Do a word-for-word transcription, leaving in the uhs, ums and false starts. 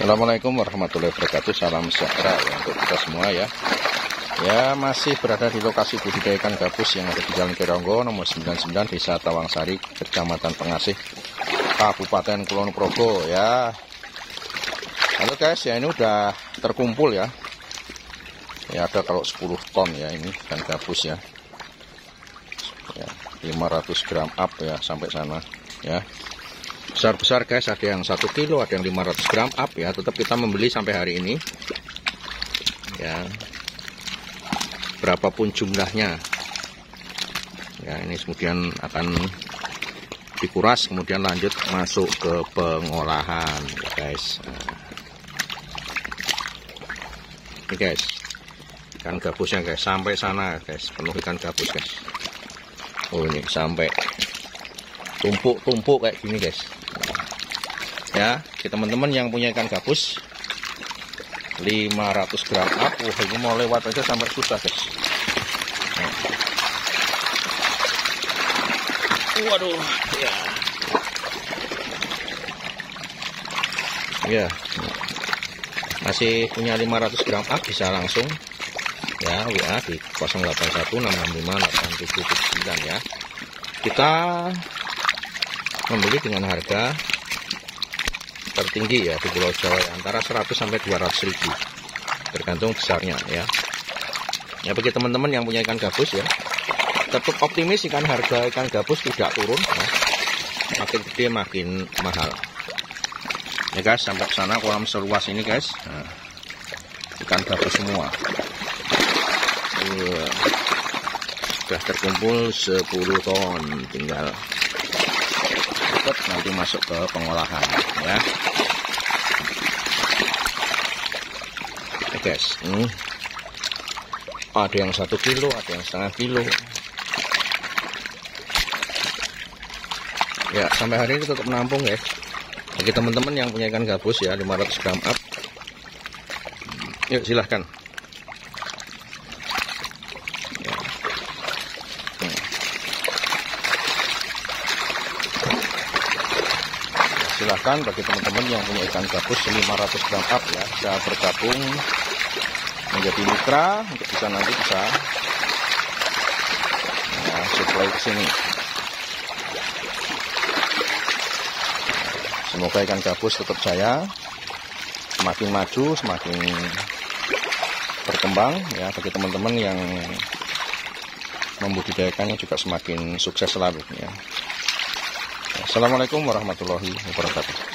Assalamualaikum warahmatullahi wabarakatuh. Salam sejahtera ya untuk kita semua ya. Ya, masih berada di lokasi budidaya ikan gabus yang ada di Jalan Kironggo nomor sembilan puluh sembilan, Desa Tawangsari, Kecamatan Pengasih, Kabupaten Kulon Progo ya. Halo guys, ya ini udah terkumpul ya. Ya ada kalau sepuluh ton ya ini ikan gabus ya. Ya, lima ratus gram up ya sampai sana ya. Besar-besar guys, ada yang satu kilo, ada yang lima ratus gram up ya. Tetap kita membeli sampai hari ini ya, berapapun jumlahnya ya. Ini kemudian akan dikuras, kemudian lanjut masuk ke pengolahan ya guys. Nah, ini guys, ikan gabusnya guys, sampai sana guys, penuh ikan gabus guys. Oh ini sampai tumpuk-tumpuk kayak gini guys ya. Kita teman-teman yang punya ikan gabus lima ratus gram up, wah ini mau lewat aja sampai susah guys. Nah. Waduh ya ya, masih punya lima ratus gram up, bisa langsung ya W A di nol delapan satu enam enam lima delapan tujuh tujuh sembilan ya. Kita membeli dengan harga tertinggi ya di Pulau Jawa ya, antara seratus sampai dua ratus ribu tergantung besarnya ya. Ya bagi teman-teman yang punya ikan gabus ya, tetap optimis ikan harga ikan gabus tidak turun ya. Makin gede makin mahal ya guys. Sampai sana kolam seluas ini guys, nah, ikan gabus semua. Uh, sudah terkumpul sepuluh ton, tinggal nanti masuk ke pengolahan ya. Oke guys, ini ada yang satu kilo, ada yang setengah kilo ya. Sampai hari ini tetap menampung ya bagi teman-teman yang punya ikan gabus ya, lima ratus gram up. Yuk silahkan. Silahkan bagi teman-teman yang punya ikan gabus lima ratus gram up ya, bisa bergabung menjadi mitra untuk bisa nanti bisa nah, supply ke sini. Semoga ikan gabus tetap jaya, semakin maju, semakin berkembang ya. Bagi teman-teman yang membudidayakannya juga semakin sukses selalu ya. Assalamualaikum warahmatullahi wabarakatuh.